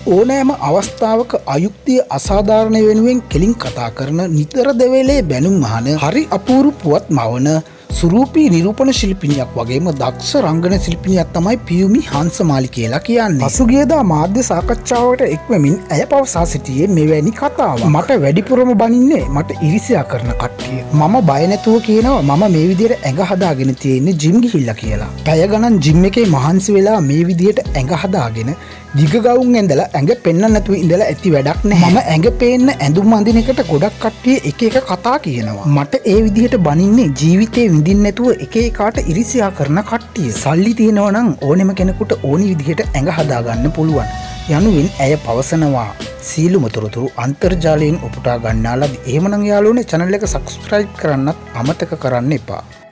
ඕනෑම අවස්ථාවක අයුක්තිය අසාධාරණ වෙනුවෙන් කෙලින් කතා කරන නිතර දෙවේලේ බැනුම් අහන හරි අපූරු පුවත් මවන සුරූපී නිරූපණ ශිල්පිනියක් වගේම දක්ෂ රංගන ශිල්පිනියක් තමයි පියුමි hansamali කියලා කියන්නේ. පසුගියදා මාධ්‍ය සාකච්ඡාවකට එක්වමින් ඇය පවසා සිටියේ මෙවැනි කතාවක්. මට වැඩිපුරම බනින්නේ මට ඉරිසියා කරන කට්ටිය. මම බය නැතුව කියනවා මම මේ විදිහට ඇඟ හදාගෙන තියෙන්නේ ජිම් ගිහිල්ලා කියලා. පැය ගණන් ජිම් එකේ මහන්සි වෙලා මේ විදිහට ඇඟ හදාගෙන දිග ගවුම් ඇඳලා ඇඟ පෙන්නන්න නැතුව ඉඳලා ඇති වැඩක් නැහැ. මම ඇඟ පේන්න ඇඳුම් අඳින එකට ගොඩක් කට්ටිය එක එක කතා කියනවා. මට ඒ විදිහට බනින්නේ ජීවිතේ විඳින්න නැතුව එක එකාට ඉරිසියා කරන කට්ටිය. සල්ලි තියෙනවා නම් ඕනෙම කෙනෙකුට ඕනි විදිහට ඇඟ හදාගන්න පුළුවන්. යනුවෙන් ඇය පවසනවා. සීලුම තොරතුරු අන්තර්ජාලයෙන් උපුටා ගන්නාලද එහෙමනම් යාළුවනේ channel එක subscribe කරන්නත් අමතක කරන්න එපා.